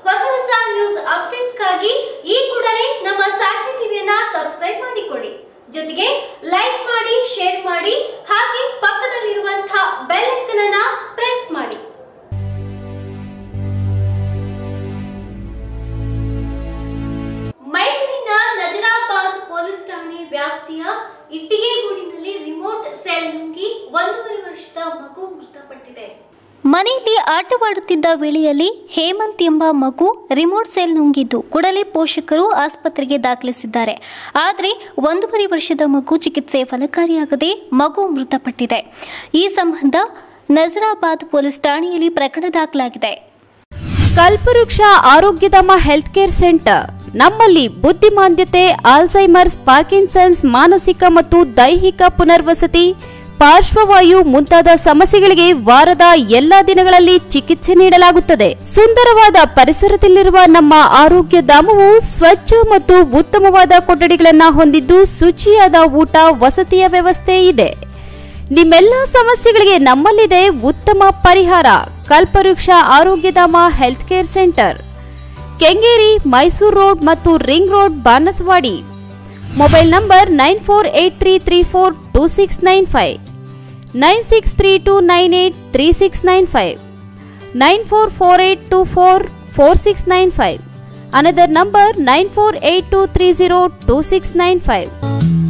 ಹೊಸ ನ್ಯೂಸ್ ಅಪ್ಡೇಟ್ಸ್ಗಾಗಿ ಈ ಕೂಡಲೇ ನಮ್ಮ ಸಾಚಿ ಟಿವಿಯನ್ನ ಸಬ್ಸ್ಕ್ರೈಬ್ ಮಾಡಿಕೊಳ್ಳಿ. ಜೊತೆಗೆ ಲೈಕ್ ಮಾಡಿ, ಶೇರ್ ಮಾಡಿ, ಹಾಗೆ ಪಕ್ಕದಲ್ಲಿರುವಂತಹ ಬೆಲ್ ಐಕಾನ್ ಅನ್ನು ಪ್ರೆಸ್ ಮಾಡಿ. ಮೈಸೂರಿನ ನಜರಾಬಾದ್ ಪೊಲೀಸ್ ಠಾಣೆ ವ್ಯಾಪ್ತಿಯ ಇಟ್ಟಿಗೆಗೂಡಿನಲ್ಲಿ ರಿಮೋಟ್ ಸೆಲ್ ನುಗ್ಗಿ 1.5 ವರ್ಷದ ಮಗು ಮೃತಪಟ್ಟಿದೆ. ಮನೆಯಲ್ಲಿ ಆಟವಾಡುತ್ತಿದ್ದ ವೇಳೆಯಲ್ಲಿ ಹೇಮಂತ್ ಎಂಬ ಮಗು ರಿಮೋಟ್ ಸೆಲ್ ನುಂಗಿದ್ದು ಕೂಡಲೇ ಪೋಷಕರು ಆಸ್ಪತ್ರೆಗೆ ದಾಖಲಿಸಿದ್ದಾರೆ. ಆದರೆ 1.5 ವರ್ಷದ ಮಗು ಚಿಕಿತ್ಸೆ ಫಲಕಾರಿಯಾಗದೆ ಮಗು ಮೃತಪಟ್ಟಿದೆ. ಈ ಸಂಬಂಧ ನಜರಾಬಾದ್ ಪೊಲೀಸ್ ಠಾಣೆಯಲ್ಲಿ ಪ್ರಕರಣ ದಾಖಲಾಗಿದೆ. ಕಲ್ಪವೃಕ್ಷ ಆರೋಗ್ಯಧಾಮ ಹೆಲ್ತ್ ಕೇರ್ ಸೆಂಟರ್ ನಮ್ಮಲ್ಲಿ ಬುದ್ಧಿಮಾಂದ್ಯತೆ, ಆಲ್ಝೈಮರ್ಸ್, ಪಾರ್ಕಿನ್ಸನ್ಸ್, ಮಾನಸಿಕ ಮತ್ತು ದೈಹಿಕ ಪುನರ್ವಸತಿ, ಪಾರ್ಶ್ವವಾಯು ಮುಂತಾದ ಸಮಸ್ಯೆಗಳಿಗೆ ವಾರದ ಎಲ್ಲಾ ದಿನಗಳಲ್ಲಿ ಚಿಕಿತ್ಸೆ ನೀಡಲಾಗುತ್ತದೆ. ಸುಂದರವಾದ ಪರಿಸರದಲ್ಲಿರುವ ನಮ್ಮ ಆರೋಗ್ಯ ಧಾಮವು ಸ್ವಚ್ಛ ಮತ್ತು ಉತ್ತಮವಾದ ಕೊಠಡಿಗಳನ್ನು ಹೊಂದಿದ್ದು ಶುಚಿಯಾದ ಊಟ, ವಸತಿಯ ವ್ಯವಸ್ಥೆ ಇದೆ. ನಿಮ್ಮೆಲ್ಲ ಸಮಸ್ಯೆಗಳಿಗೆ ನಮ್ಮಲ್ಲಿದೆ ಉತ್ತಮ ಪರಿಹಾರ. Kalpavriksha Arogyadhama health care centre, Kengeri, Mysuru road ಮತ್ತು ring road, Banasawadi. Mobile number 9483342695, 9632983695, 9448244695. Another number 9482302695.